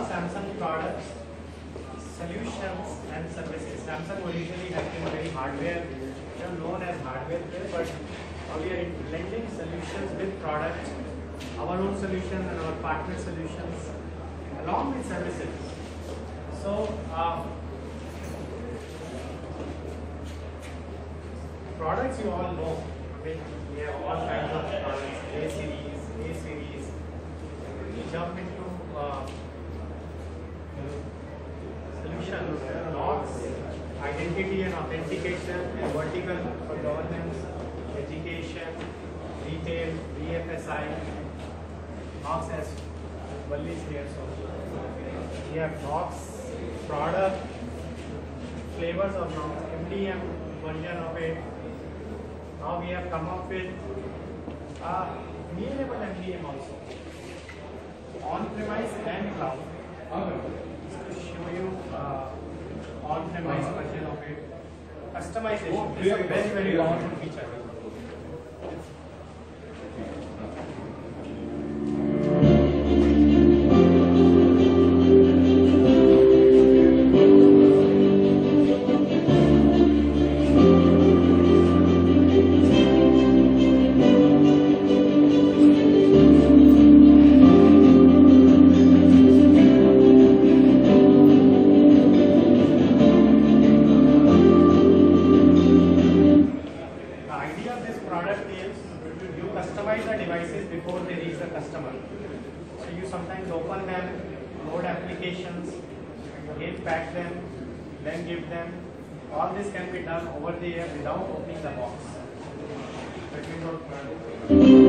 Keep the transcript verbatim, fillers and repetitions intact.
Samsung products, solutions and services. Samsung originally has been very hardware, you know, known as hardware player, but now we are blending solutions with products, our own solutions and our partner solutions, along with services. So, uh, products you all know. I mean, we have all kinds of products, A series, A series. We jump into uh, solutions, logs, identity and authentication, and vertical for governance, education, retail, B F S I, logs as well is here. So we have logs, product, flavors of logs, M D M version of it. Now we have come up with uh, renewable M D M also, on-premise and cloud. Just to show you uh, on-premise version of it. Customization is a very very powerful feature. Customize the devices before they reach the customer. So you sometimes open them, load applications, again pack them, then give them. All this can be done over the air without opening the box.